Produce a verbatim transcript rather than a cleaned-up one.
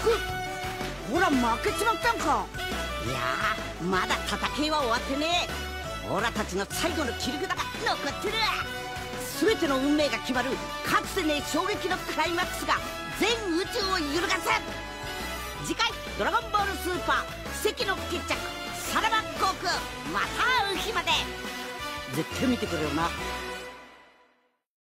ほら負けちまったんか。 いやー、まだ戦いは終わってねえ。オラたちの最後の切り札が残ってる。全ての運命が決まるかつてねえ衝撃のクライマックスが全宇宙を揺るがす。次回「ドラゴンボールスーパー奇跡の決着さらば悟空」、また会う日まで絶対見てくれよな。